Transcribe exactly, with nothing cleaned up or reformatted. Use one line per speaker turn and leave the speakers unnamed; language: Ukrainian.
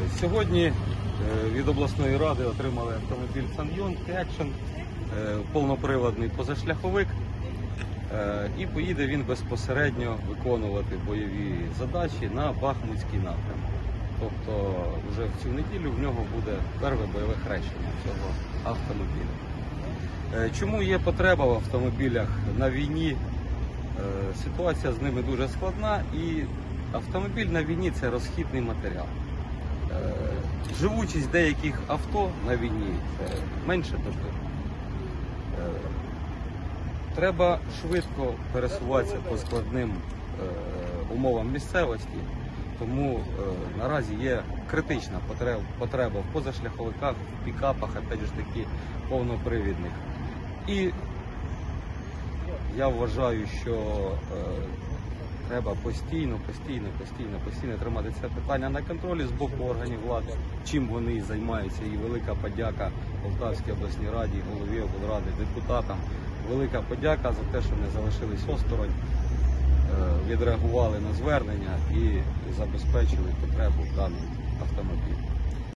Сьогодні е, від обласної ради отримали автомобіль Сан-Йонг Action, е, повноприводний позашляховик, е, і поїде він безпосередньо виконувати бойові задачі на Бахмутський напрямок. Тобто вже в цю неділю в нього буде перше бойове хрещення цього автомобіля. Е, Чому є потреба в автомобілях на війні? Е, Ситуація з ними дуже складна, і автомобіль на війні – це розхідний матеріал. Живучість деяких авто на війні менше доби. Треба швидко пересуватися по складним умовам місцевості, тому наразі є критична потреба в позашляховиках, в пікапах, опять ж таки, повнопривідних. І я вважаю, що треба постійно, постійно, постійно, постійно тримати це питання на контролі з боку органів влади, чим вони займаються. І велика подяка Полтавській обласній раді, голові облради, депутатам. Велика подяка за те, що не залишились осторонь, відреагували на звернення і забезпечили потребу в даному автомобілі.